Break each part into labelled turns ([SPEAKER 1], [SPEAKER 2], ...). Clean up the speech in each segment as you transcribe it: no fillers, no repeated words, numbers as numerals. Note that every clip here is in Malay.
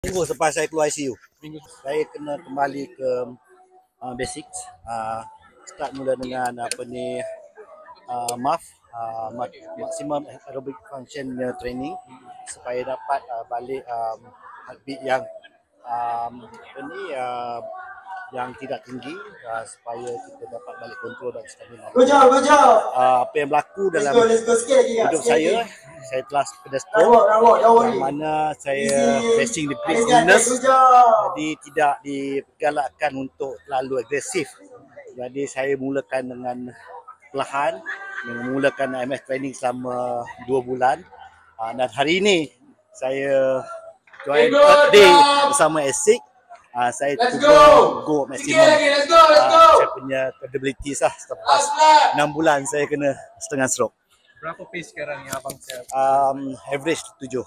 [SPEAKER 1] Minggu selepas saya keluar ICU, saya kena kembali ke basics. Start mula dengan MAF, maximum aerobic function training, supaya dapat balik heartbeat yang yang tidak tinggi, supaya kita dapat balik kontrol dan stamina. Apa yang berlaku dalam hidup saya telah kena stroke, yang mana saya facing the great illness, jadi tidak digalakkan untuk terlalu agresif. Jadi saya mulakan dengan perlahan, memulakan IMF training selama 2 bulan, dan hari ini saya join Earth Day bersama ASIC. Saya cuba go maksimum saya punya credibility lah. Selepas 6 bulan saya kena setengah stroke.
[SPEAKER 2] Berapa pace sekarang yang abang siap?
[SPEAKER 1] Average 7.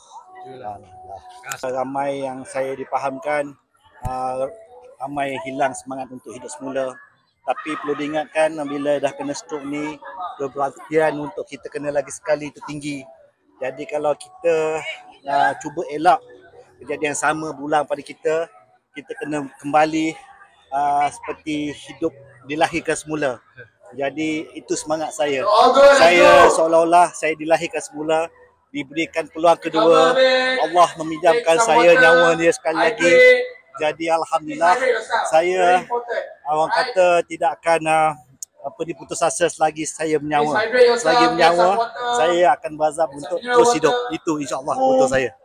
[SPEAKER 1] Ramai yang saya dipahamkan, ramai hilang semangat untuk hidup semula. Tapi perlu diingatkan, bila dah kena stroke ni, keberhatian untuk kita kena lagi sekali tertinggi. Jadi kalau kita cuba elak kejadian sama berulang pada kita kena kembali seperti hidup dilahirkan semula. Jadi itu semangat saya. Saya seolah-olah saya dilahirkan semula, diberikan peluang kedua. Allah meminjamkan saya nyawa dia sekali lagi. Jadi alhamdulillah, saya orang kata tidak akan diputus asa selagi saya bernyawa. Selagi bernyawa, saya akan berazam untuk terus hidup. Itu insya-Allah untuk saya.